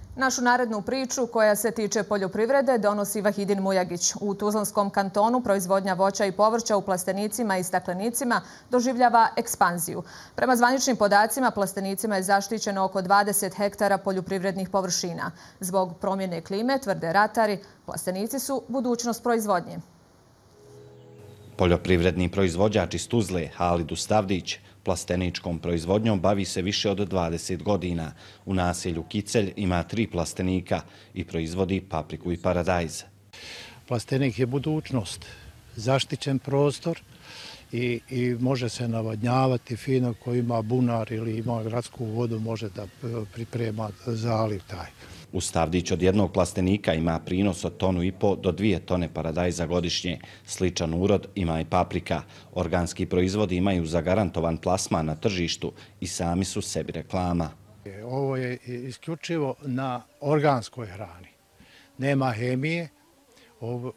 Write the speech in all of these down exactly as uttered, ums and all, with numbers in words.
Našu narednu priču koja se tiče poljoprivrede donosi Vahidin Mujagić. U Tuzlanskom kantonu proizvodnja voća i povrća u plastenicima i staklenicima doživljava ekspanziju. Prema zvaničnim podacima, plastenicima je zaštićeno oko dvadeset hektara poljoprivrednih površina. Zbog promjene klime, tvrde ratari, plastenici su budućnost proizvodnje. Poljoprivredni proizvođač iz Tuzle, Halid Ustavdić, plasteničkom proizvodnjom bavi se više od dvadeset godina. U naselju Kicelj ima tri plastenika i proizvodi papriku i paradajz. Plastenik je budućnost, zaštićen prostor i, i može se navodnjavati fino ko ima bunar ili ima gradsku vodu, može da priprema zaliv taj. Ustavdić od jednog plastenika ima prinos od tonu i po do dvije tone paradajza godišnje. Sličan urod ima i paprika. Organski proizvodi imaju zagarantovan plasman na tržištu i sami su sebi reklama. Ovo je isključivo na organskoj hrani. Nema hemije. Ovo,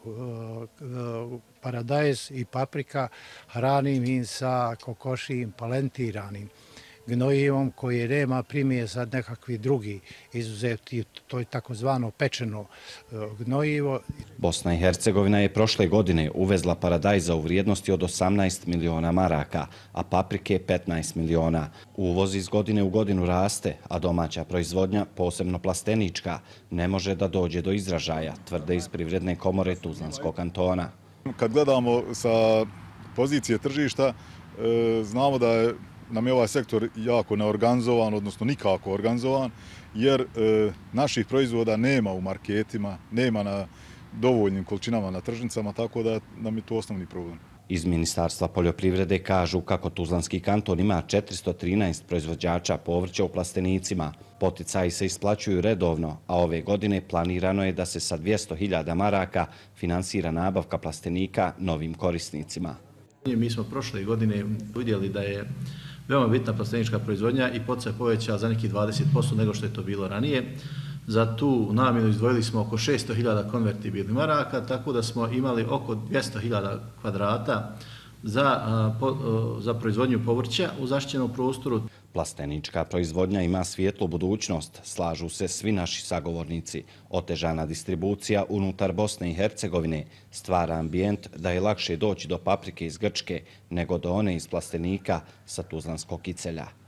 paradajz i paprika hranim im sa kokošijim palentiranim gnojivom koji nema primjesa nekakvi drugi izuzeti, to je takozvano pečeno gnojivo. Bosna i Hercegovina je prošle godine uvezla paradajza u vrijednosti od osamnaest miliona maraka, a paprike petnaest miliona. Uvoz iz godine u godinu raste, a domaća proizvodnja, posebno plastenička, ne može da dođe do izražaja, tvrde iz Privredne komore Tuzlanskog kantona. Kad gledamo sa pozicije tržišta, znamo da je nam je ovaj sektor jako neorganizovan, odnosno nikako organizovan, jer e, naših proizvoda nema u marketima, nema na dovoljnim količinama na tržnicama, tako da nam je to osnovni problem. Iz Ministarstva poljoprivrede kažu kako Tuzlanski kanton ima četiristo trinaest proizvođača povrća u plastenicima. Poticaji se isplaćuju redovno, a ove godine planirano je da se sa dvjesto hiljada maraka finansira nabavka plastenika novim korisnicima. Mi smo prošle godine vidjeli da je veoma bitna plastenička proizvodnja i poticaj poveća za nekih dvadeset posto nego što je to bilo ranije. Za tu namjenu izdvojili smo oko šesto hiljada konvertibilnih maraka, tako da smo imali oko dvjesto hiljada kvadrata za, za proizvodnju povrća u zaštićenom prostoru. Plastenička proizvodnja ima svijetlu budućnost, slažu se svi naši sagovornici. Otežana distribucija unutar Bosne i Hercegovine stvara ambijent da je lakše doći do paprike iz Grčke nego do one iz plastenika sa Tuzlanskog Kicelja.